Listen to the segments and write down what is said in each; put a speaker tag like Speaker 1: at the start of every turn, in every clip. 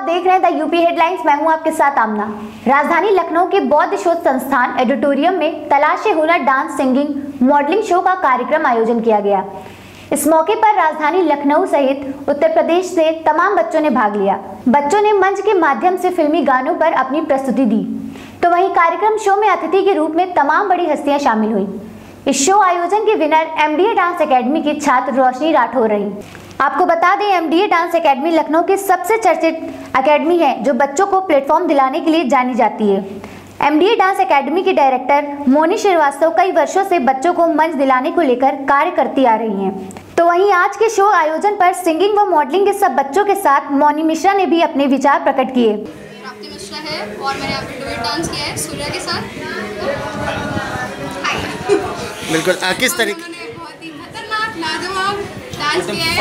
Speaker 1: देख रहे हैं द यूपी हेडलाइंस। मैं हूं आपके साथ आमना। राजधानी लखनऊ के बौद्ध शोध संस्थान एडिटोरियम में तलाशे हुनर डांस, सिंगिंग, मॉडलिंग शो का कार्यक्रम आयोजन किया गया। इस मौके पर राजधानी लखनऊ सहित उत्तर प्रदेश से तमाम बच्चों ने भाग लिया। बच्चों ने मंच के माध्यम से फिल्मी गानों पर अपनी प्रस्तुति दी, तो वहीं कार्यक्रम शो में अतिथि के रूप में तमाम बड़ी हस्तियां शामिल हुई। इस शो आयोजन के विनर MDA डांस एकेडमी की छात्र रोशनी राठौर रही। आपको बता दें, MDA डांस एकेडमी लखनऊ की सबसे चर्चित एकेडमी है जो बच्चों को प्लेटफॉर्म दिलाने के लिए जानी जाती है। MDA डांस एकेडमी की डायरेक्टर मोनी श्रीवास्तव कई वर्षों से बच्चों को मंच दिलाने को लेकर कार्य करती आ रही हैं। तो वहीं आज के शो आयोजन पर सिंगिंग व मॉडलिंग के सब बच्चों के साथ मोनी मिश्रा ने भी अपने विचार प्रकट किए।
Speaker 2: प्राप्ति मिश्रा है और मैंने यहाँ पे डुएट डांस किया है सूर्या के साथ।
Speaker 3: बिल्कुल। किस तरीके
Speaker 2: बहुत ही खतरनाक लाजवाब डांस किया है।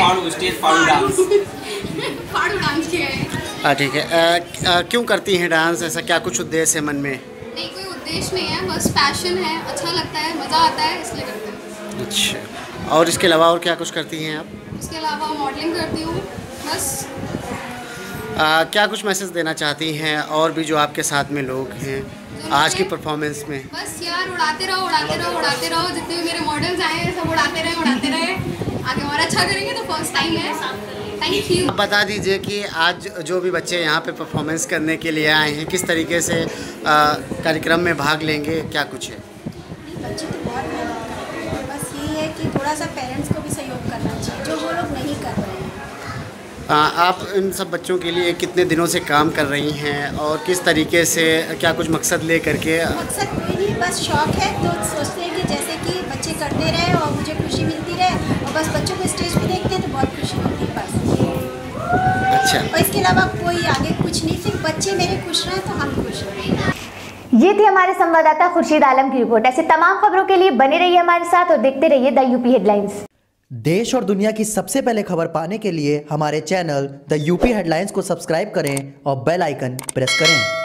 Speaker 2: फाड़ू डांस किया है।
Speaker 3: ठीक है। क्यों करती हैं डांस? ऐसा क्या कुछ उद्देश्य है मन में?
Speaker 2: नहीं, कोई उद्देश्य नहीं है, बस पैशन है, अच्छा लगता है, मज़ा आता है, इसलिए करते हैं।
Speaker 3: अच्छा, और इसके अलावा और क्या कुछ करती हैं आप?
Speaker 2: इसके अलावा मॉडलिंग करती हूँ, बस।
Speaker 3: क्या कुछ मैसेज देना चाहती हैं और भी जो आपके साथ में लोग हैं आज की परफॉर्मेंस में?
Speaker 2: बस यार, उड़ाते रहो, उड़ाते रहो, उड़ाते रहो। जितने भी मेरे मॉडल्स आए हैं सब उड़ाते रहे, उड़ाते रहे। आगे और अच्छा करेंगे, तो फर्स्ट टाइम है। Thank you.
Speaker 3: बता दीजिए कि आज जो भी बच्चे यहाँ पे परफॉर्मेंस करने के लिए आए हैं, किस तरीके से कार्यक्रम में भाग लेंगे, क्या कुछ है?
Speaker 4: बच्चे तो बहुत मेहनत कर रहे हैं, बस यही है कि थोड़ा सा पेरेंट्स को भी सहयोग करना चाहिए, जो वो लोग नहीं कर रहे हैं।
Speaker 3: आप इन सब बच्चों के लिए कितने दिनों से काम कर रही हैं और किस तरीके से, क्या कुछ मकसद ले करके?
Speaker 4: मकसद कोई नहीं, बस शौक है, तो सोचते हैं कि जैसे कि बच्चे करते रहे और मुझे खुशी मिलती रहे, और बस बच्चों को स्टेज पे देखते हैं तो बहुत खुशी मिलती है, बस।
Speaker 3: अच्छा।
Speaker 4: और इसके अलावा कोई आगे कुछ नहीं, सिर्फ बच्चे मेरे खुश रहें तो हम खुश रहें।
Speaker 1: ये थी हमारे संवाददाता खुर्शीद आलम की रिपोर्ट। ऐसे तमाम खबरों के लिए बने रहिए हमारे साथ और देखते रहिए द यूपी हेडलाइंस।
Speaker 5: देश और दुनिया की सबसे पहले खबर पाने के लिए हमारे चैनल द यूपी हेडलाइंस को सब्सक्राइब करें और बेल आइकन प्रेस करें।